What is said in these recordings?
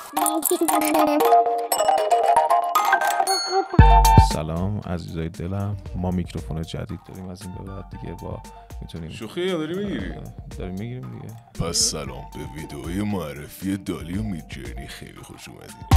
سلام عزیزای دلم، ما میکروفون جدید داریم از این به بعد دیگه با میتونیم شوخی داری میگیری؟ داریم میگیریم دیگه. پس سلام به ویدئوی معرفی دالی و میدجرنی خیلی خوش اومدید.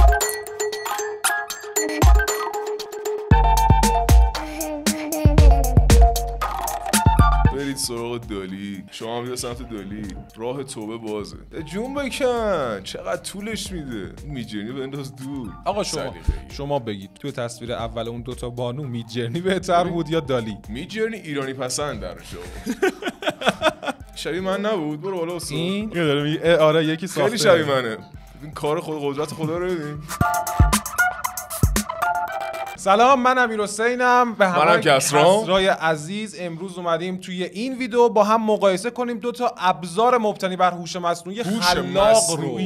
برید سراغ دالی، شما هم بیا سمت دالی، راه توبه بازه. جون بکن چقدر طولش میده. میدجرنی بنداز دور. آقا شما بگید توی تصویر اول اون دوتا بانو میدجرنی بهتر بود یا دالی؟ میدجرنی ایرانی پسند در شما. شبیه من نبود. برو بالا اصلا. این داره میگه آره یکی ساخته. خیلی شبیه منه. این کار خود قدرت خدا رو ببین. سلام، من امیرحسینم به همراه کسرا. کسرای عزیز. امروز اومدیم توی این ویدیو با هم مقایسه کنیم دو تا ابزار مبتنی بر هوش مصنوعی خلاق رو.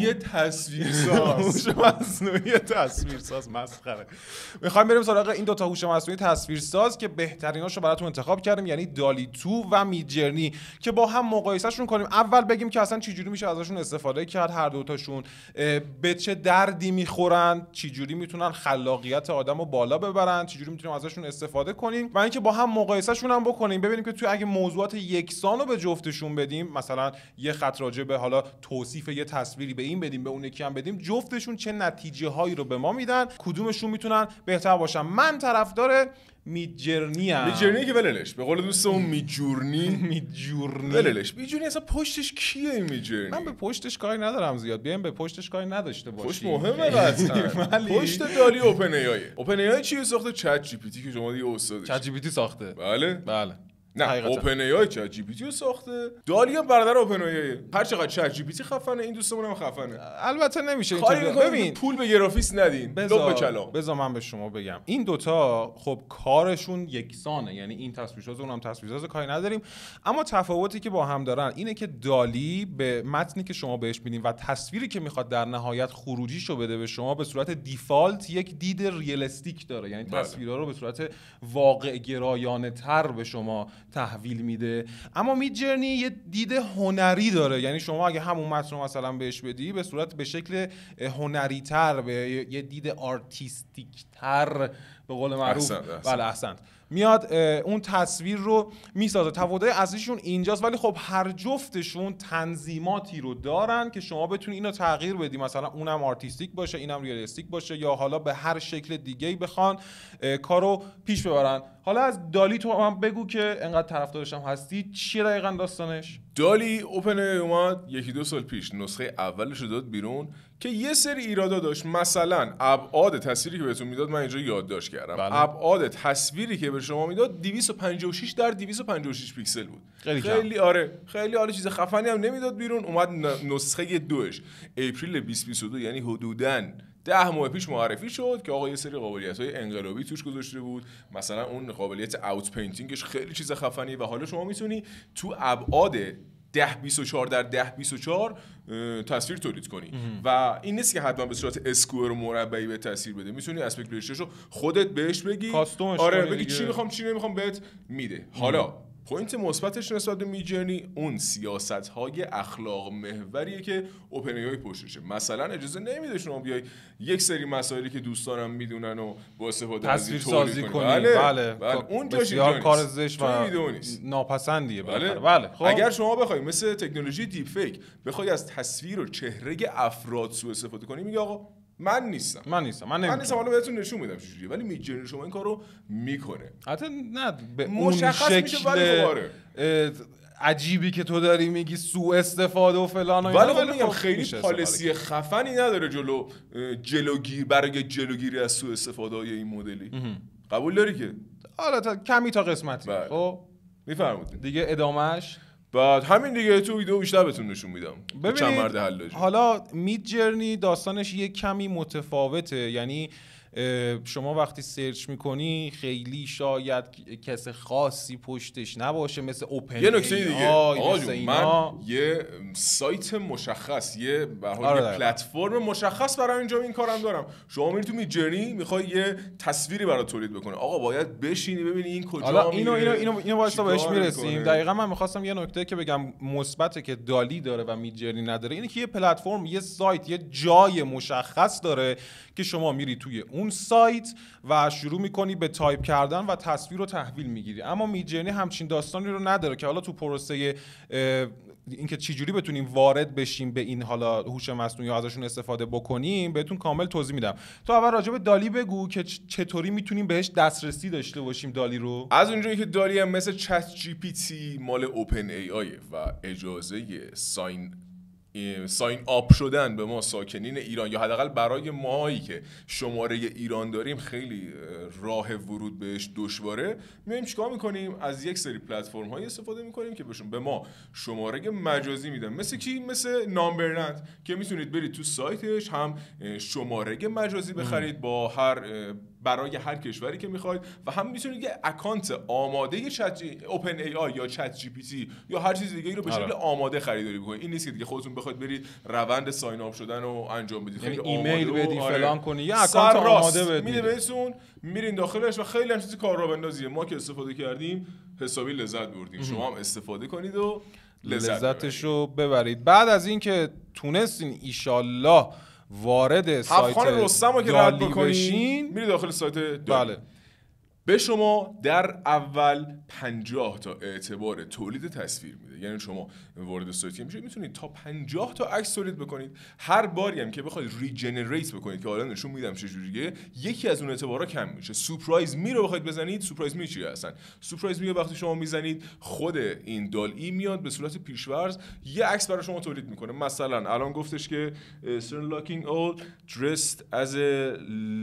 تصویرساز. هوش مصنوعی تصویرساز مسخره. میخوایم بریم سراغ این دو تا هوش مصنوعی تصویرساز که بهتریناشو براتون انتخاب کردیم، یعنی دالی 2 و میدجرنی، که با هم مقایسهشون کنیم. اول بگیم که اصلا چه جوری میشه ازشون استفاده کرد، هر دو تاشون به چه دردی میخورن، چه جوری میتونن خلاقیت آدمو بالا ببرن، چجوری میتونیم ازشون استفاده کنیم و اینکه با هم مقایسهشون هم بکنیم، ببینیم که توی اگه موضوعات یکسان رو به جفتشون بدیم، مثلا یه خط راجع به حالا توصیف یه تصویری به این بدیم به اون یکی هم بدیم، جفتشون چه نتیجه هایی رو به ما میدن، کدومشون میتونن بهتر باشن. من طرفدار میدجرنی که وللش، به قول دوستمون میدجورنی وللش. میدجرنی اصلا پشتش کیه این میدجرنی؟ من به پشتش کاری ندارم زیاد، بیایم به پشتش کاری نداشته باشیم. پشت مهمه قطعا. پشت دالی اوپن ای چیه ساخته؟ چت جی پی تی که شما دیگه استادش. چت جی پی تی ساخته. بله. نه اوپن ای چت جی پی تی رو ساخته. دالی هم برادر اوپن ای. هر چقدر چت جی پی تی خفنه این دوستمون هم خفنه. البته نمیشه اینطوری. ببین پول به گرافیس ندین. بذار من به شما بگم این دوتا خب کارشون یکسانه، یعنی این تصویرساز اونم تصویرساز، کاری نداریم. اما تفاوتی که با هم دارن اینه که دالی به متنی که شما بهش میدین و تصویری که میخواد در نهایت خروجیشو بده به شما به صورت دیفالت یک دید ریالستیک داره، یعنی تصویرها رو به صورت واقع گرایانه تر به شما تحویل میده. اما میدجرنی یه دید هنری داره، یعنی شما اگه همون متن رو مثلا بهش بدی به صورت به شکل هنری تر، به یه دید آرتیستیک تر به قول معروف، بله احسنت، میاد اون تصویر رو میسازه. تفاوت اصلیشون اینجاست، ولی خب هر جفتشون تنظیماتی رو دارن که شما بتونی اینو تغییر بدی، مثلا اونم آرتیستیک باشه اینم ریالیستیک باشه، یا حالا به هر شکل دیگه‌ای بخوان کارو پیش ببرن. حالا از دالی تو هم بگو که انقدر طرفدارش هم هستی، چیه دقیقاً داستانش؟ دالی اوپن ای اومد 1-2 سال پیش نسخه اولش رو داد بیرون که یه سری ایرادا داشت. مثلا ابعاد تصویری که بهتون میداد، من اینجا یادداشت کردم، ابعاد تصویری که به شما میداد 256 در 256 پیکسل بود. خیلی عالی، چیز خفنی هم نمیداد بیرون. اومد نسخه 2ش اپریل 2022، یعنی حدوداً 10 ماه پیش معرفی شد که آقا یه سری قابلیت‌های انقلابی توش گذاشته بود. مثلا اون قابلیت اوت پینتینگش خیلی چیز خفنیه و حالا شما میتونی تو ابعاد 1024 در 1024 تصویر تولید کنی و این نیست که حتما به صورت اسکوئر و مربعی به تصویر بده. میتونی اسپکت ریشیوشو خودت بهش بگی، بگی چی میخوام چی نمیخوام بهت میده. حالا پوینت مثبتش نسبت به میدجرنی اون سیاست‌های اخلاق محوریه که اوپن ای پشتشه. مثلا اجازه نمیده شما بیای یک سری مسائلی که دوستانم میدونن و با استفاده از تصویر سازی کنی. بله. اون بسیار کار زشت و ناپسندیه. بله. خب اگر شما بخوای مثل تکنولوژی دیپ فیک بخوای از تصویر و چهره افراد سوء استفاده کنی، میگه آقا من نیستم حالا بهتون نشون میدم چجوریه. ولی میدجرنی شما این کارو میکنه. حتی نه به مشخص اون میشه، ولی عجیبی که تو داری میگی سوء استفاده و فلان و اینا، ولی میگم خیلی پالیسی خفنی نداره برای جلوگیری از سوء استفاده های این مدلی. قبول داری که حالا کمی تا قسمتی. خب میفرمودید دیگه ادامهش بعد همین دیگه تو ویدیو بیشتر بهتون نشون میدم. چند مرد حلاجی. حالا میدجرنی داستانش یه کمی متفاوته، یعنی شما وقتی سرچ میکنی خیلی شاید کس خاصی پشتش نباشه مثل اوپن یه نکته دیگه آقا جون، من یه سایت مشخص، یه پلتفرم مشخص برای انجام این کارم دارم. شما میری تو میدجرنی میخوای یه تصویری برات تولید بکنه، آقا باید بشینی ببینی این کجا میره. اینو واسه بهش میرسیم. دقیقاً من میخواستم یه نکته که بگم مثبته که دالی داره و میدجرنی نداره اینه که یه پلتفرم، یه سایت، یه جای مشخص داره که شما میری توی اون سایت و شروع میکنی به تایپ کردن و تصویر رو تحویل میگیری. اما میدجرنی همچین داستانی رو نداره که حالا تو پروسه اینکه چجوری بتونیم وارد بشیم به این حالا هوش مصنوعی یا ازشون استفاده بکنیم بهتون کامل توضیح میدم. تو اول راجع به دالی بگو که چطوری میتونیم بهش دسترسی داشته باشیم دالی رو. از اونجایی که دالی هم مثل چت جی پی تی مال اوپن ای آی و اجازه ساین آپ شدن به ما ساکنین ایران یا حداقل برای ماهایی که شماره ایران داریم خیلی راه ورود بهش دشواره، میایم چیکار میکنیم؟ از یک سری پلتفرم هایی استفاده میکنیم که به ما شماره مجازی میدن. مثل کی؟ مثل نامبرلند که میتونید برید تو سایتش هم شماره مجازی بخرید با برای هر کشوری که میخواید و هم میتونید یه اکانت آماده اوپن ای آی یا چت جی پی تی یا هر چیز دیگه ای رو به شکل آماده خریداری بکنید. این نیست که دیگه خودتون بخواید برید روند ساین آپ شدن رو انجام بدید، یعنی ایمیل بدی فلان کنی، یه اکانت آماده بدید میده بهتون، میرین داخلش و خیلی هم چیزی کار را بندازیه. ما که استفاده کردیم حسابی لذت بردیم. شما هم استفاده کنید و لذتش رو ببرید. بعد از این که تونستین ایشالله وارد سایت رستم رو که رد بکنین، میری داخل سایت بله. به شما در اول 50 تا اعتبار تولید تصویر میده. یعنی شما وارد سایت میشید میتونید تا 50 تا عکس تولید بکنید. هر باری هم که بخواید ریجنریت بکنید که حالا نشون میدم چه جوریه، یکی از اون اعتبارا کم میشه. سورپرایز می رو بخواید بزنید، سورپرایز می چیه اصلا؟ سورپرایز می وقتی شما میزنید خود این دال-ای میاد به صورت پیشورز یه عکس برای شما تولید میکنه. مثلا الان گفتش که Stern Locking All dressed as a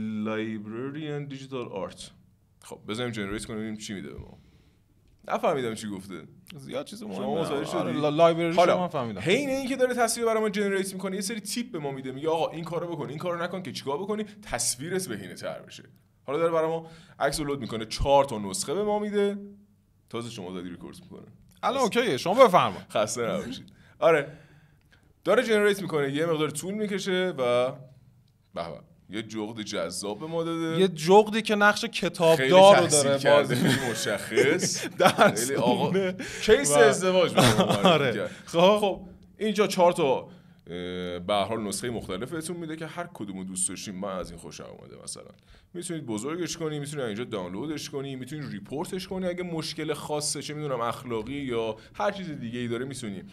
librarian digital art. خب بذاریم جنریت کنیم ببینیم چی میده به ما. نفهمیدم چی گفته. زیاد چیز مهمه. شما متوجه شدید؟ لایبرری شما فهمیدم. حین این که داره تصویر برای ما جنریت میکنه یه سری تیپ به ما میده، میگه آقا این کارو بکن، این کارو نکن که چیکار بکنی تصویرت بهینه‌تر بشه. حالا داره برای ما عکس رو لود میکنه، 4 تا نسخه به ما میده. تازه شما دادی ریکورد میکنه. الان اوکیه، شما بفرمایید. خسته نباشید. آره. داره جنریت میکنه، یه مقدار طول میکشه و به یه جغد جذاب به ما داده، یه جغدی که نقش کتابدار رو داره بازی مشخص خیلی آقا کیس ازدواج آره. خب اینجا 4 تا به هر حال نسخه مختلف بهتون میده که هر کدومو دوست داشتین. من از این خوشم اومده. مثلا میتونید بزرگش کنی، میتونید اینجا دانلودش کنی، میتونید ریپورتش کنی اگه مشکل خاصه چه میدونم اخلاقی یا هر چیز دیگه ای داره میتونی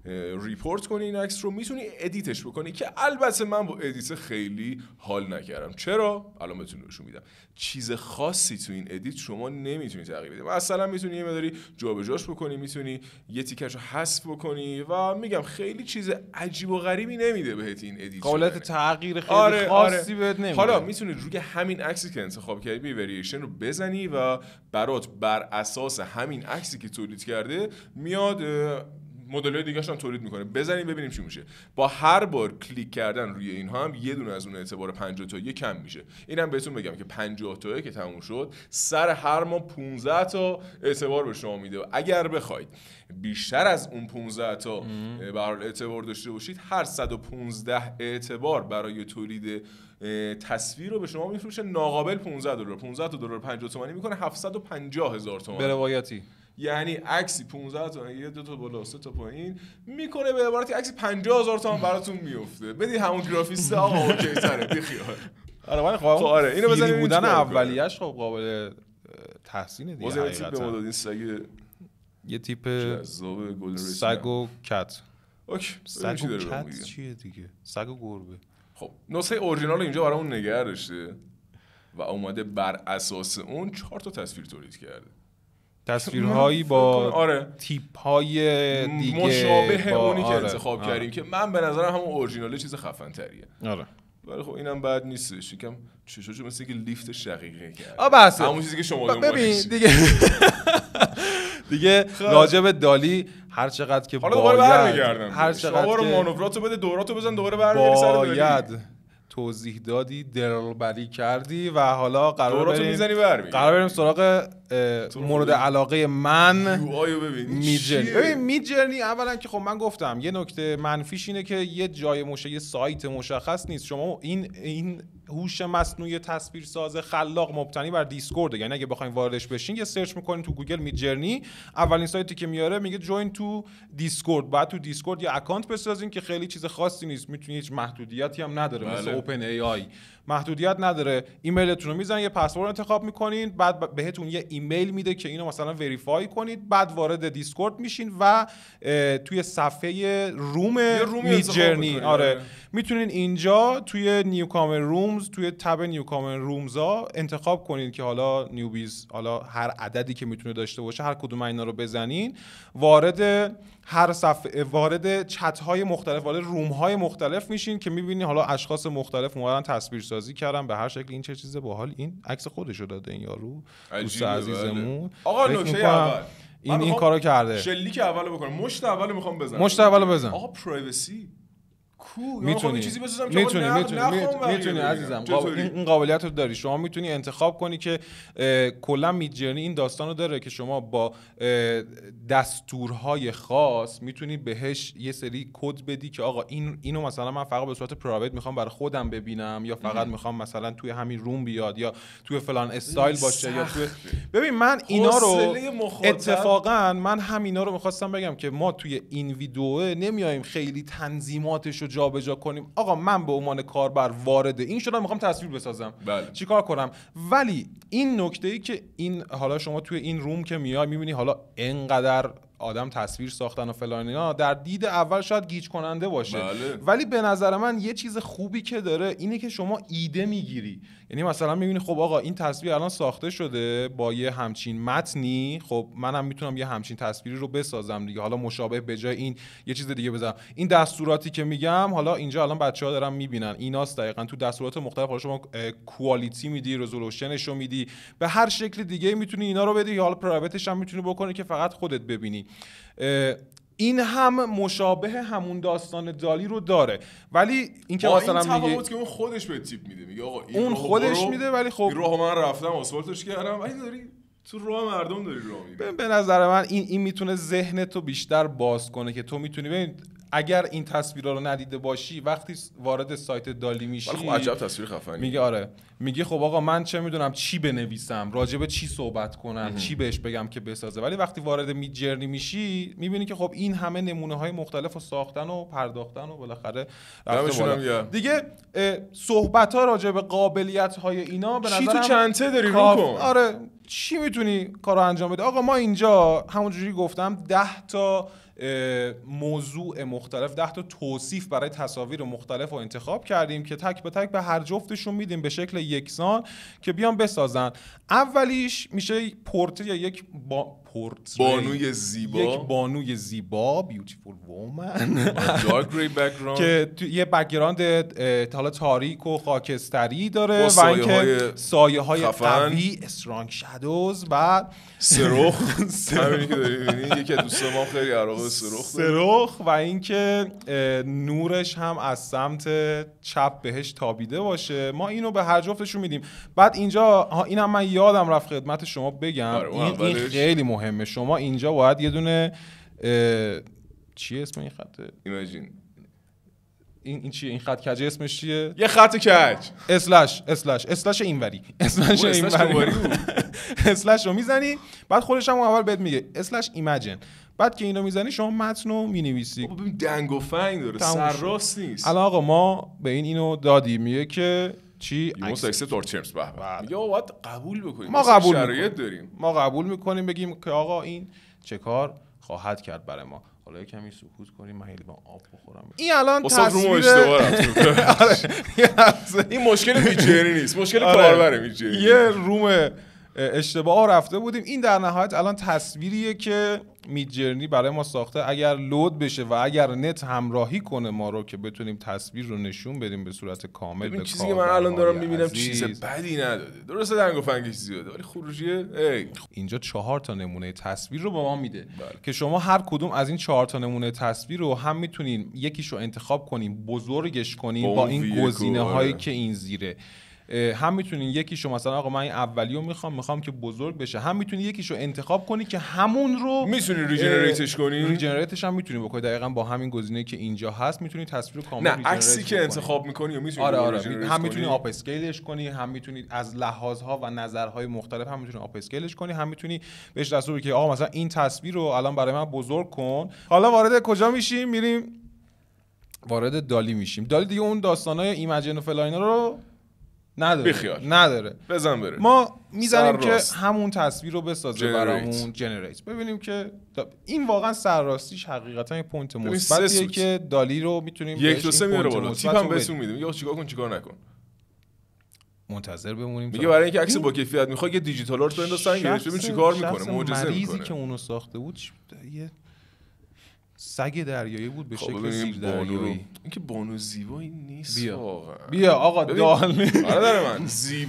ریپورت کنی این عکس رو، میتونی ادیتش بکنی که البته من با ادیت خیلی حال نکردم. چرا؟ الان بهتون نشون میدم. چیز خاصی تو این ادیت شما نمیتونی تغییر بدی. مثلا میتونی یه مقداری جابجاش بکنی، میتونی یه تیکشو حذف بکنی و میگم خیلی چیز عجیب و غریبی نمیده بهت این ادیت. قابلیت تغییر خیلی خاصی بهت نمیده. حالا میتونی روی همین عکسی که انتخاب کردی بی ورییشن رو بزنی و برات بر اساس همین عکسی که تولید کرده میاد مدل‌های دیگه‌اش هم تولید میکنه. بزنیم ببینیم چی میشه. با هر بار کلیک کردن روی اینها هم یه دونه از اون اعتبار 50 تایی کم میشه. اینم بهتون بگم که 50 تایی که تموم شد سر هر ماه 15 تا اعتبار به شما میده. اگر بخواید بیشتر از اون 15 تا به هر حال اعتبار داشته باشید، هر 115 اعتبار برای تولید تصویر رو به شما میفروشه ناقابل $15. 15 تا دلار 50 تومانی میکنه 750,000 تومان. به روایتی یعنی عکسی 15 تا یه 2 تا بالا 3 تا پایین میکنه، به عبارتی عکسی 50,000 تومان براتون میفته. بدی همون گرافیست آقا اوکی تره بی خیال. آره من خب آره اینو بزنید بودن اولیه‌اش خب قابل تحسین دیگه. حقیقتا به مدادین سگ یه تیپ جذاب گلدن ریتریور، سگ و کت. اوکی سگ و کت چیه دیگه؟ سگ و گربه. خب نسخه اورجینال اینجا برامون نگه داشته و اومده بر اساس اون 4 تا تصویر تولید کرده. تصویرهایی با آره تیپ‌های دیگه مشابه اونی که انتخاب کردیم که من به نظرم همون اورجینال چیز خفن تریه. آره ولی خب اینم بد نیستش. یکم چشاشو مثل که لیفت شقیقه کرد. بس همون چیزی که شما دنبالش. ببین دیگه راجع به دالی هر چقدر که باید هر چقدر شما رو مانوراتو بده دوراتو بزن دوباره برمیگردی سر دالی. باید توضیح دادی، دلبری کردی و حالا قرار بریم سراغ مورد علاقه من میدجرنی. ببین میدجرنی اولا که خب من گفتم یه نکته منفیش اینه که یه جای یه سایت مشخص نیست. شما این هوش مصنوعی تصویرساز خلاق مبتنی بر دیسکورد، یعنی اگه بخواید واردش بشین یه سرچ میکنین تو گوگل میدجرنی، اولین سایتی که میاره میگه جوین تو دیسکورد. بعد تو دیسکورد یه اکانت بسازین که خیلی چیز خاصی نیست، میتونید هیچ محدودیتی هم نداره مثل اوپن ای آی محدودیت نداره. ایمیلتون رو میزنین، یه پسورد انتخاب میکنین، بعد بهتون یه ایمیل میده که اینو مثلا وریفای کنید، بعد وارد دیسکورد میشین و توی صفحه روم میدجرنی میتونین اینجا توی نیوکامر رومز، توی تب نیوکامر رومز ها انتخاب کنین که حالا نیوبیز، حالا هر عددی که میتونه داشته باشه هر کدوم اینا رو بزنین، وارد هر صفحه، وارد چت های مختلف، وارد روم های مختلف میشین که میبینی حالا اشخاص مختلف اومدن تصویر سازی کردن به هر شکل. این چه چیزه باحال، این عکس خودشو داده این یارو دوست عزیزمون. آقا نکته اول این کارو کرده. شلیک اولو بکنم، مشت اولو میخوام بزنم. مشت اولو بزن. آقا پرایوسی میتونی عزیزم، این قابلیت رو داری. شما میتونی انتخاب کنی که کلا میدجرنی این داستان رو داره که شما با دستورهای خاص میتونی بهش یه سری کد بدی که آقا اینو مثلا من فقط به صورت پرایوت میخوام برای خودم ببینم، یا فقط میخوام مثلا توی همین روم بیاد، یا توی فلان استایل باشه، یا توی ببین من اینا رو اتفاقا من همینا رو میخواستم بگم که ما توی این ویدیو نمیایم خیلی تنظیماتش جابجا کنیم. آقا من به عنوان کاربر وارد این شدم میخوام تصویر بسازم، چیکار کنم؟ ولی این نکته‌ای که این حالا شما توی این روم که میای میبینی حالا اینقدر آدم تصویر ساختن و فلان اینا، در دید اول شاید گیج کننده باشه، ولی به نظر من یه چیز خوبی که داره اینه که شما ایده میگیری. یعنی مثلا میبینی خب آقا این تصویر الان ساخته شده با یه همچین متنی، خب منم میتونم یه همچین تصویری رو بسازم دیگه، حالا مشابه به جای این یه چیز دیگه بزنم. این دستوراتی که میگم حالا اینجا الان بچه‌ها دارن میبینن، ایناست دقیقاً تو دستورات مختلف. حالا شما کوالیتی میدی، رزولوشنش رو میدی، به هر شکل دیگه میتونی اینا رو بدی، حالا پرایوتش هم میتونی بکنی که فقط خودت ببینی. این هم مشابه همون داستان دالی رو داره، ولی اینکه مثلا میگه این تفاوت که اون خودش به تیپ میده، میگه آقا این اون خودش میده، ولی خب این راه من رفتم آسفالتش کردم، ولی داری تو راه مردم داری راه میری. به نظر من این میتونه ذهنتو بیشتر باز کنه که تو میتونی ببین اگر این تصویرا رو ندیده باشی وقتی وارد سایت دالی میشی، خب عجب تصویر خفنی، میگه آره، میگه خب آقا من چه میدونم چی بنویسم، راجع به چی صحبت کنم، چی بهش بگم که بسازه. ولی وقتی وارد میدجرنی میشی میبینی که خب این همه نمونه های مختلف رو ساختن و پرداختن و بالاخره دیگه صحبت ها راجع به قابلیت های اینا به نظرم چی تو چنته داری رو کن. آره چی میتونی کارو انجام بده. آقا ما اینجا همونجوری گفتم 10 تا موضوع مختلف، 10 تا توصیف برای تصاویر مختلف رو انتخاب کردیم که تک به تک به هر جفتشون میدیم به شکل یکسان که بیان بسازن. اولیش میشه پورتری یا یک بانوی زیبا، یک بانوی زیبا بیوتیفول وومن دارک گری بک‌گراند که یه بک‌گراند حالا تاریک و خاکستری داره و اینکه سایه‌های قوی، استرانگ شادوز و سرخ همینی که داری می‌بینی. یکی از دوستان ما خیلی علاقه به سرخ و اینکه نورش هم از سمت چپ بهش تابیده باشه. ما اینو به هر جفتشون میدیم. بعد اینجا اینم من یادم رفت خدمت شما بگم، این خیلی مهمه. شما اینجا باید یه دونه چی اسم این خط؟ ایمیجین. این چیه؟ این خط کج اسمش چیه؟ یه خط کج اسلش اینوری، اسلش رو میزنی، بعد خودش هم اول بهت میگه اسلش ایمیجین. بعد که اینو میزنی شما متن رو مینویسی. ببین دنگ و فنگ داره، سرراست نیست. الان آقا ما به اینو دادیم، میگه که چی most accept our terms. میگه باید قبول بکنیم، ما قبول شرایط داریم، ما قبول میکنیم، بگیم که آقا این چه کار خواهد کرد برای ما. حالا کمی سکوت کنیم، من خیلی با آب بخورم. این الان تصویر این مشکل میدجرنی نیست، مشکل کاربر میدجرنی. یه روم اشتباه رفته بودیم. این در نهایت الان تصویریه که میدجرنی برای ما ساخته اگر لود بشه و اگر نت همراهی کنه ما رو که بتونیم تصویر رو نشون بدیم به صورت کامل. ببین چیزی که من الان دارم میبینم چیز بدی نداده، درسته دنگ و فنگش زیاده ولی خروجیه اینجا 4 تا نمونه تصویر رو به ما میده که شما هر کدوم از این 4 تا نمونه تصویر رو هم میتونین یکیشو انتخاب کنین بزرگش کنین با این گزینه‌هایی که این زیره، هم میتونین یکیشو مثلا آقا من این اولیو میخوام که بزرگ بشه، هم میتونین یکیشو انتخاب کنی که همون رو میتونی ریجنریتش کنی، ریجنریتش هم میتونی بکنی دقیقاً با همین گزینه‌ای که اینجا هست میتونی تصویر رو کامل ریجنریت کنی. نه عکسی که انتخاب میکنی و میتونی هم میتونی آپ اسکیلش کنی، هم میتونی از لحاظها و نظرهای مختلف هم میتونی آپ اسکیلش کنی، هم میتونی بهش دستور بدی که آقا مثلا این تصویر رو الان برای من بزرگ کن. حالا وارد کجا میشیم؟ میریم وارد دالی میشیم. دالی دیگه اون داستانای ایمیجن و فلاینا رو نداره. بزن بره. ما میذاریم که همون تصویر رو بسازه برامون جنریت. ببینیم که این واقعا سرراستیش حقیقتا یه پوینت مثبتیه که دالی رو میتونیم 1 2 3 میاره بالا. تیپ هم بهتون میده. میگه چیکار کن چیکار نکن. منتظر بمونیم. میگه برای اینکه عکس با کیفیت میخواد یه دیجیتال آرت بنداز سنگش ببین چیکار میکنه. معجزه میکنه. مریضی که اونو ساخته بود یه سگ دریایی بود به شکل زیر دریایی. این که بانو زیبایی نیست واقعا. بیا آقا دالی. برادر من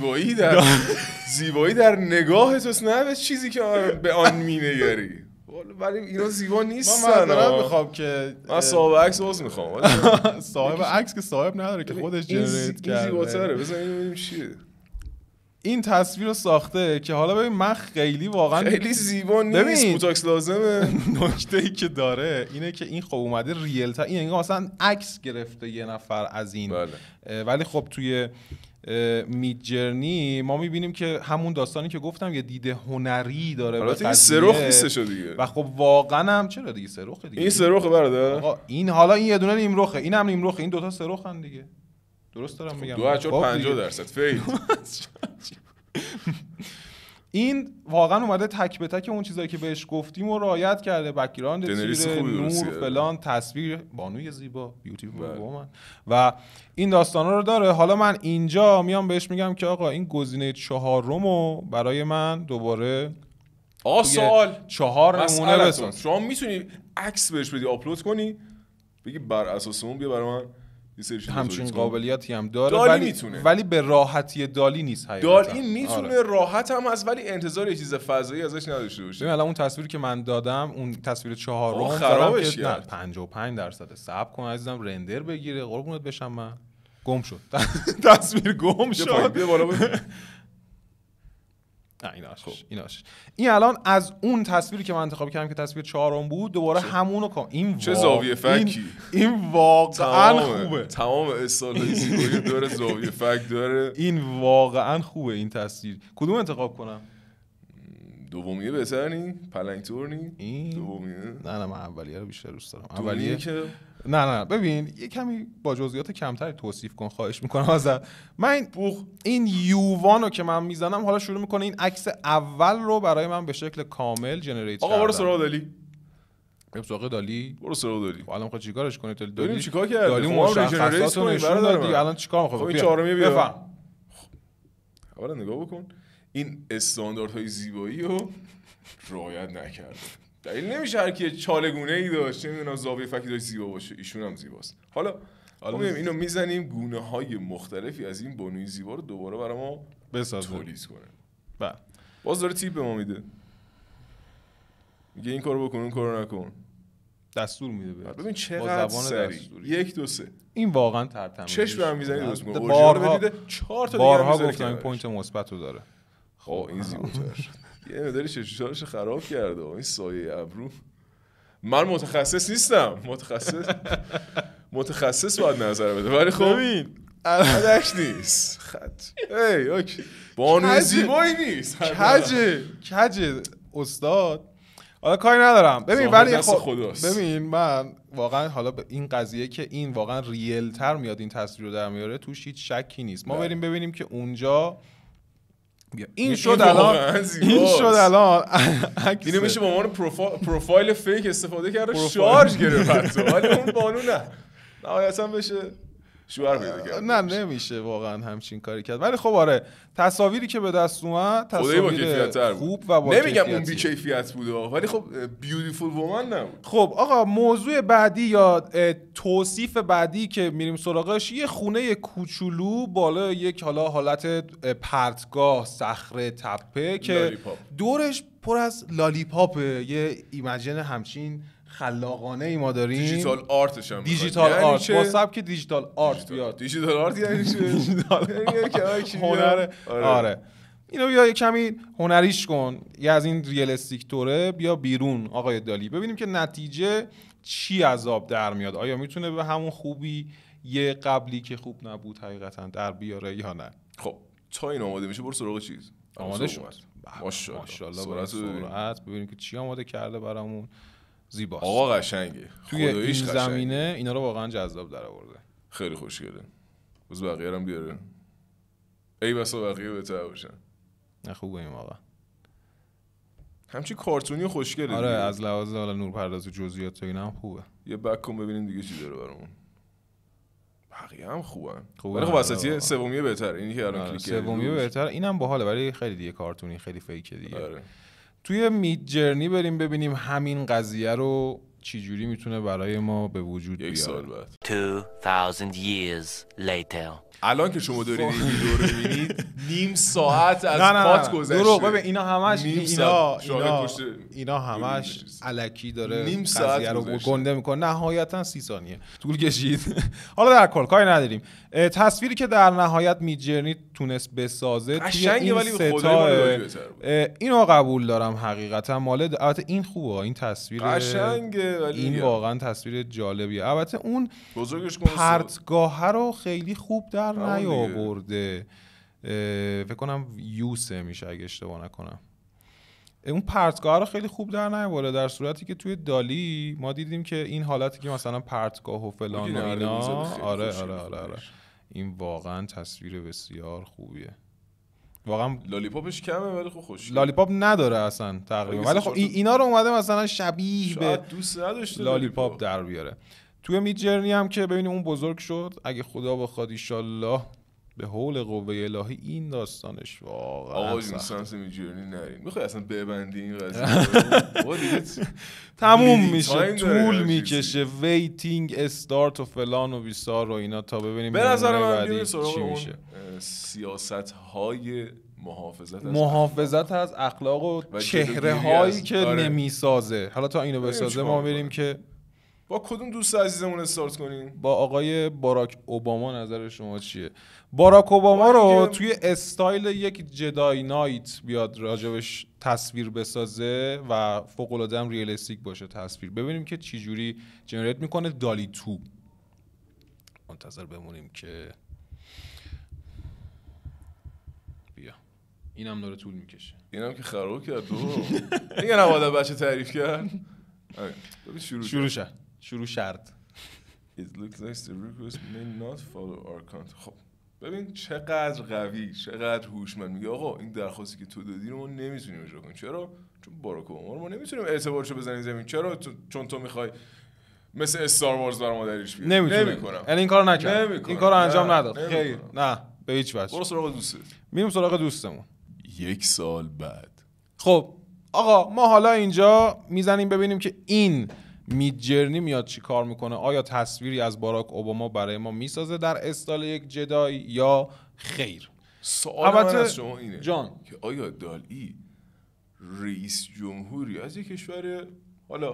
زیبایی در نگاه توست، نه به چیزی که به آن مینگری. ولی اینا زیبا نیستن. من میخوام که من صاحب عکس باز میخوام. صاحب عکس که صاحب نداره که خودش جنریت کرده. این زیباتره. بزنیم ببینیم چیه. این تصویر رو ساخته که حالا ببین من خیلی زیبا نیست، بوتاکس لازمه. نکته‌ای که داره اینه که این خب اومده ریل تا این انگار مثلا عکس گرفته یه نفر از این. ولی خب توی میدجرنی ما میبینیم که همون داستانی که گفتم یه دید هنری داره. البته این سرخ نیستش دیگه. و خب واقعا هم چرا دیگه سرخه دیگه. این سرخه برادر. آقا این حالا این یه دونه نیمرخه، اینم نیمرخه، این دوتا سرخن دیگه. درست دارم میگم. 2.50% فیل. این واقعا اومده تک به تک اون چیزایی که بهش گفتیم و رعایت کرده. بک‌گراند تیر، نور، فلان، تصویر، بانوی زیبا، بیوتیفول وومن و این داستانا رو داره. حالا من اینجا میام بهش میگم که آقا این گزینه 4 برای من دوباره سوال 4 نمونه بساز. شما میتونی عکس بهش بدی آپلود کنی بگی بر اساس اون بیا برای من همچین قابلیتی هم داره ولی به راحتی دالی نیست حقیقتا. دالی میتونه راحت هم هست ولی انتظار یه چیز فضایی ازش نداشته باشه. الان اون تصویری که من دادم اون تصویر 4 خرابش کرد. 55% صبر کن عزیزم رندر بگیره قربونت بشم. من گم شد تصویر گم شد. بیا بالا ایناش این الان از اون تصویری که من انتخاب کردم که تصویر 4 بود دوباره همونو این چه زاویه فکی. این واقعا خوبه. تمام استایل زیبایی داره، زاویه فک داره. این واقعا خوبه. این تصویر کدوم انتخاب کنم؟ دومیه بهتر نی؟ پلنگ تور نی؟ دومیه؟ نه من اولیه رو بیشتر دوست دارم. اولیه که نه ببین یه کمی با جزئیات کمتری توصیف کن خواهش میکنم ازت. من این یووانو که من میزنم حالا شروع میکنه این عکس اول رو برای من به شکل کامل جنریت کردن. آقا برو سراغ دالی. برو سراغ دالی. برو سراغ دالی. الان میخواد چیکارش کنی؟ دالی چیکار کرده؟ دالی مشخصاتو نشون داد دیگه. الان چیکار میخواد؟ این 4 بیا. اولا نگاه بکن. این استانداردهای زیبایی رو رعایت نکرده. دلیل نمیشه هر کی چالگونه ای داشت نمیدونم زاویه فکی داشت زیبا باشه. ایشون هم زیباست. حالا میگم اینو میزنیم گونه های مختلفی از این بانوی زیبا رو دوباره برای ما تولید کنه. بله. باز داره تیپ به ما میده. میگه این کارو بکن اون کارو نکن. دستور میده بهت. ببین چقدر سریع. 1 2 3. این واقعا ترتمیز. چشم هم میزنی درست میکنه. اورجینال بدیده 4 تا دیگه بارها گفتم این پوینت مثبت رو داره. خب این زیباتر شد. یه مقداری چشمش خراب کرده. این سایه ابرو. من متخصص نیستم. متخصص باید نظر بده. ولی خب ببین خدش نیست. خط. اوکی. بانو زیبایی نیست. کجه استاد. حالا کاری ندارم. ببین ولی خب ببین من واقعا حالا این قضیه که این واقعا ریل تر میاد این تصویر رو در میاره توش هیچ شکی نیست. ما بریم ببینیم که اونجا این شد الان اینو میشه به عنوان پروفایل فیک استفاده کرد شارژ گرفت ولی اون بانو نه نهایتا بشه شوهر پیدا کرد. نه نمیشه واقعا همچین کاری کرد. ولی خب آره تصاویری که به دست اومد تصاویر خوب و با نمیگم اون بی کیفیت بوده ولی خب بیوتیفول وومن نبود. خب آقا موضوع بعدی یا توصیف بعدی که میریم سراغش یه خونه کوچولو بالا یک حالت پرتگاه صخره تپه که دورش پر از لالیپاپه. یه ایمیجن همچین خلاقانه ای ما داریم. دیجیتال آرتش هم دیجیتال آرت با سبک دیجیتال آرت بیاد. دیجیتال آرت یعنی چه؟ هنر. آره اینو بیا یه کمی هنریش کن، یه از این ریالستیک توره بیا بیرون آقای دالی، ببینیم که نتیجه چی از آب در میاد. آیا میتونه به همون خوبی یه قبلی که خوب نبود حقیقتا در بیاره یا نه؟ خب تا این آماده میشه برو سراغ چیز. آماده شد ماشاءالله سرعت ببینیم که چی آماده کرده برامون. زیباست آقا، قشنگه توی این زمینه اینا رو واقعا جذاب در آورده. خیلی خوشگله. بس بقیه هم بیاره. ای بسا بقیه بهتر باشن. نه خوبه این واقعا. همچین کارتونی و خوشگله. آره از لحاظ حالا نورپردازی و جزئیات و اینا هم خوبه. یه بک کن ببینیم دیگه چی داره برامون. بقیه هم خوبن. ولی خب وسطی سومیه بهتره. اینی که الان کلیک کردی. سومیه بهتره. اینم باحاله ولی خیلی دیگه کارتونی، خیلی فیکه دیگه. آره. توی مید جرنی بریم ببینیم همین قضیه رو چی جوری میتونه برای ما به وجود بیاره. 1 سال بعد 2000 years later. الان که شما دارید این ویدیو رو میبینید نیم ساعت از پات گذشته. دروغ. ببین اینا همش اینا همش الکی داره قضیه رو گنده میکنه. نهایتا 30 ثانیه طول کشید. حالا در کل کاری نداریم. تصویری که در نهایت میدجرنی تونست بسازه توی این ستا اینو قبول دارم حقیقتا. مال البته این خوبه، این تصویر قشنگه ولی این واقعا تصویر جالبیه. البته اون بزرگش پرتگاه رو خیلی خوب در نیاورده. فکر کنم یوسه میشه اگه اشتباه نکنم. اون پرتگاه رو خیلی خوب در نیاورده، در صورتی که توی دالی ما دیدیم که این حالتی که مثلا پرتگاه و فلان و اینا آره این واقعا تصویر بسیار خوبیه. واقعا لالیپاپش کمه ولی خب خوشگله. لالیپاپ نداره اصلا تقریبا، ولی خب اینا رو اومده مثلا شبیه به دوست نداشته لالیپاپ در بیاره. توی مید جرنی هم که ببینیم اون بزرگ شد، اگه خدا بخواد ان شاءالله به حول قوه الهی این داستانش واقعا آقا جون سمت مید جرنی نرین. میخوای اصلا ببندی این قضیه تموم میشه، طول میکشه، ویتینگ استارت و فلان و بیسار و اینا تا ببینیم به نظر من چی میشه. سیاست های محافظت از اخلاق و چهره هایی که نمیسازه. حالا تا اینو بسازه ما میریم که با کدوم دوست عزیزمون استارت کنیم؟ با آقای باراک اوباما. نظر شما چیه؟ باراک اوباما رو توی استایل یک جدای نایت بیاد راجبش تصویر بسازه و فوق‌العاده هم ریالیستیک باشه تصویر، ببینیم که چی جوری جنریت میکنه دالی 2. منتظر بمونیم که بیا. اینم داره طول میکشه. اینم که خراب کرد دیگه نباید بچه تعریف کرد. شروع شرط. It looks like the request may not follow our content. خب ببین چقدر قوی، چقدر هوشمند. میگه آقا این درخواستی که تو دادی رو ما نمیتونیم اجرا کنیم. چرا؟ چون باراک اوباما رو ما نمیتونیم اعتبارشو بزنیم زمین. چرا؟ چون تو میخوای مثل استار وارز برام مادریش بیاری. نمیکنم. یعنی این کارو نکرد. این کارو انجام نداد. خیر. نه به هیچ وجه. برو سراغ دوستت. میریم سراغ دوستمون. 1 سال بعد. خب آقا ما حالا اینجا میزنیم ببینیم که این مید جرنی میاد چی کار میکنه. آیا تصویری از باراک اوباما برای ما میسازه در استایل یک جدای یا خیر؟ سوال من از شما اینه جان که آیا دالی رئیس جمهوری از یک کشور حالا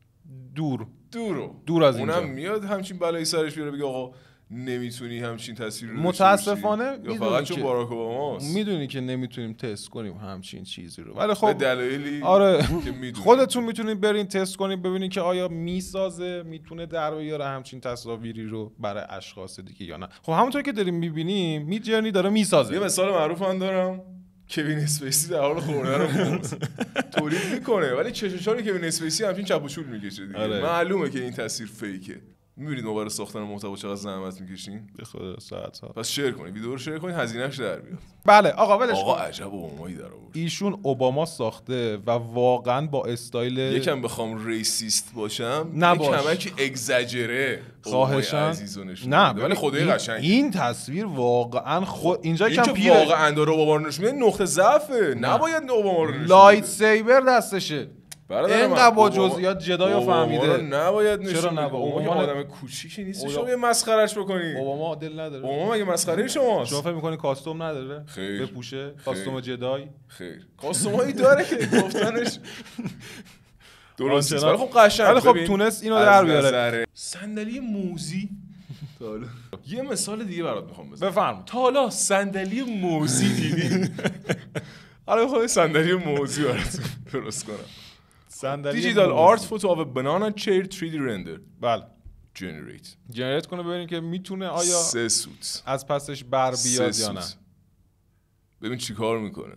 دور از اینجا اونم میاد همچین بلایی سرش بیاره بگه آقا نمیتونی همچین تصویر رو متاسفانه یا فقط چون باراک اوباماست میدونی که نمیتونیم تست کنیم همچین چیزی رو، ولی خب به دلایلی آره خودتون میتونید برین تست کنید ببینید که آیا میسازه، میتونه در بیاره همچین تصاویری رو برای اشخاص دیگه یا نه. خب همونطور که داریم میبینیم مید جرنی داره میسازه. یه مثال معروف من دارم، کوین اسپیسی در حال خوردن رو تولید میکنه ولی چشاشاری کوین اسپیسی همچین چپ و چول میکشه دیگه. معلومه که این تصویر فیکه. می‌بینید ما برای ساختن محتوا چقدر زحمت می‌کشیم؟ به خدا ساعت‌ها. پس شیر کنید، ویدیو رو شیر کنید، هزینه‌اش در بیاد. بله آقا ولش آقا کن. عجب اوبامایی در آورد. ایشون اوباما ساخته و واقعا با استایل یکم بخوام ریسیست باشم نباش. کمک اگزاجره خواهشاً نه ولی خدای قشنگ این تصویر واقعا اینجا این کم که پیره. واقعا داره اوباما رو نشون میده نقطه ضعفه، نباید اوباما رو نشون لایت بده. سیبر دستشه. اینقدر با جزئیات جدایو فهمیده. نباید نشون چرا بده. نباید؟ اوباما که اوباما آدم کوچیکی نیست شما یه مسخرهش بکنی. اوباما دل نداره. اوباما مگه مسخره شماست؟ شما فکر می‌کنی کاستوم نداره؟ خیر. بپوشه کاستوم جدای؟ خیر. کاستومایی داره که گفتنش درست نیست. آنچنان. ولی خب قشنگ. ولی خب ببین، تونست اینو از در بیاره. نظر صندلی موزی یه مثال دیگه برات میخوام بزنم. بفرمایید. تا حالا صندلی موزی دیدی؟ حالا میخوام صندلی موزی براتون درست کنم. صندلی دیجیتال آرت فوتو of a banana chair 3D render بله generate جنریت کنه ببینیم که میتونه آیا 3 سوت از پسش بر بیاد یا نه. ببین چی کار میکنه.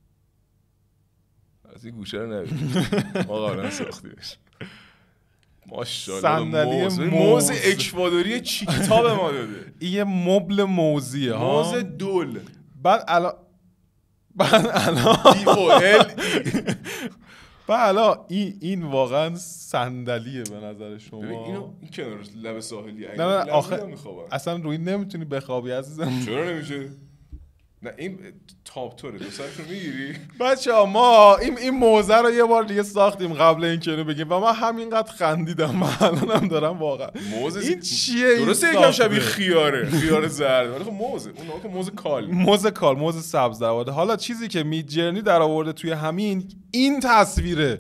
از این گوشه رو نبید ما قبلا ساختیمش. ماشاءالله صندلی موز اکوادوری چی کتاب ما داده. این یه مبل موزیه ها. موز دول بعد الان این واقعا صندلیه به نظر شما. ببین اینو این کنار لب ساحلی نه آخه میخوابن اصلا روی نمیتونی بخوابی عزیزم. چرا نمیشه؟ نه این تاپ توره دو سرشو میگیری. بچه‌ها ما این موزه رو یه بار دیگه ساختیم قبل اینکه اینو بگیم و من همینقدر خندیدم. من الانم دارم واقعا این چیه؟ درسته یکم شبیه خیار زرد ولی خب موزه اون که موزه سبز در آورده. حالا چیزی که میدجرنی در آورده توی همین این تصویره.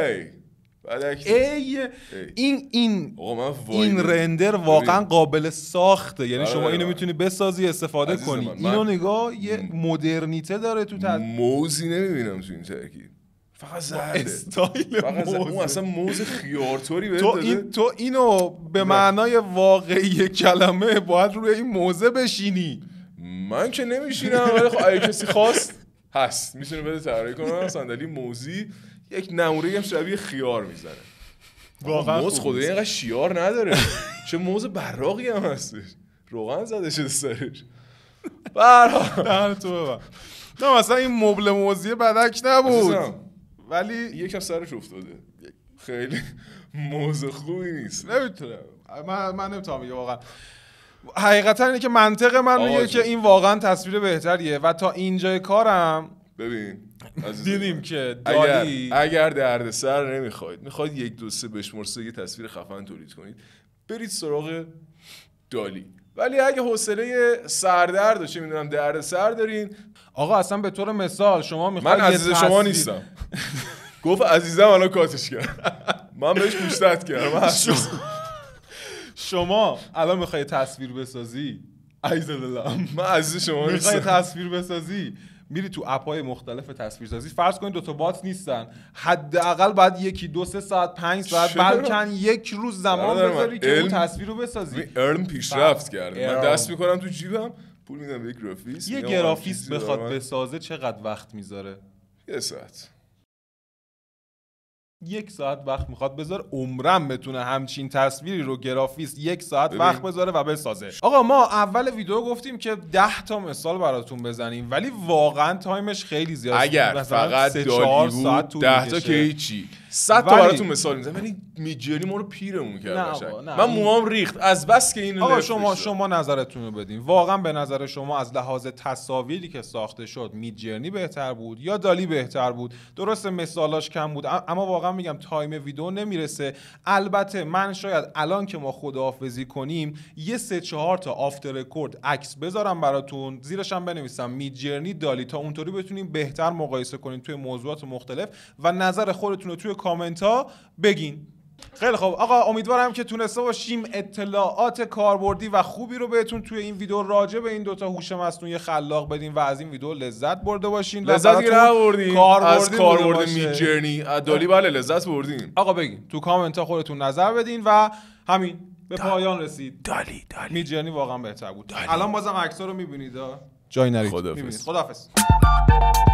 این رندر واقعا قابل ساخته. یعنی شما اینو میتونی بسازی استفاده کنی. اینو نگاه یه مدرنیته داره تو موزی نمیبینم تو این ترکیب. فقط زرده استایل اون اصلا موز خیارطوری تو اینو به معنای واقعی کلمه باید روی این موزه بشینی. من که نمیشینم ولی خب اگه کسی خواست هست میتونه بده طراحی کنه صندلی موزی یک نمونه هم شبیه خیار میزنه. واقعا موز خدایی اینقدر شیار نداره. چه موز براقی هم هستش. روغن زده شده سرش. برها تو ببن. نه مثلا این مبل موزی بدک نبود ولی یکم سرش افتاده. خیلی موز خوبی نیست. نمیتونه من نمیتونم بگم واقعا. حقیقتا اینه که منطق من میگه که این واقعا تصویر بهتریه و تا اینجای کارم ببین دیدیم که دالی اگر دردسر نمیخواید میخواید 1 2 3 بشمر 3 یه تصویر خفن تولید کنید برید سراغ دالی. ولی اگه حوصله سردرد چه میدونم دردسر دارین آقا اصلا به طور مثال شما میخواید من عزیز شما نیستم. گفت عزیزم الان کاتش کرد. من بهش گوشتت کردم. شما الان میخوای تصویر بسازی عزیز دلم من عزیز شما نیستم. میخوای تصویر بسازی میری تو اپ‌های مختلف تصویرسازی فرض کنید 2 تا بات نیستن حداقل بعد 1 2 3 ساعت 5 ساعت بلکن 1 روز زمان بذاری که اون تصویر رو بسازی. علم پیشرفت کرده. من دست میکنم تو جیبم پول میدم به گرافیست. یه گرافیست بخواد بسازه چقدر وقت میذاره؟ 1 ساعت 1 ساعت وقت میخواد بذاره. عمرم بتونه همچین تصویری رو گرافیست 1 ساعت وقت بذاره و بسازه. آقا ما اول ویدیو گفتیم که 10 تا مثال براتون بزنیم ولی واقعا تایمش خیلی زیاده. اگر فقط دالی بود 10 تا که هیچی 100 تا براتون مثال میزنم. ولی میجرنی ما رو پیرمون کرد. من موام ریخت از بس که اینو آقا شما نظرتون رو بدین. واقعا به نظر شما از لحاظ تصاویری که ساخته شد میدجرنی بهتر بود یا دالی بهتر بود؟ درسته مثالاش کم بود اما واقعا میگم تایم ویدیو نمیرسه. البته من شاید الان که ما خداحافظی کنیم یه 3 4 تا آفتر رکورد عکس بذارم براتون زیرش هم بنویسم میدجرنی دالی تا اونطوری بتونیم بهتر مقایسه کنیم توی موضوعات مختلف و نظر خودتون رو توی کامنت ها بگین. خیلی خوب آقا امیدوارم که تونسته باشیم اطلاعات کاربردی و خوبی رو بهتون توی این ویدیو راجع به این 2 تا هوش مصنوعی خلاق بدیم و از این ویدیو لذت برده باشین. لذت بردین از کاربرد میدجرنی دالی. بله لذت بردین. آقا بگین تو کامنت ها خودتون نظر بدین و همین به پایان رسید. دالی میدجرنی واقعا بهتر بود. الان بازم عکس‌ها رو می‌بینید جای نرید. خداحافظ. خداحافظ.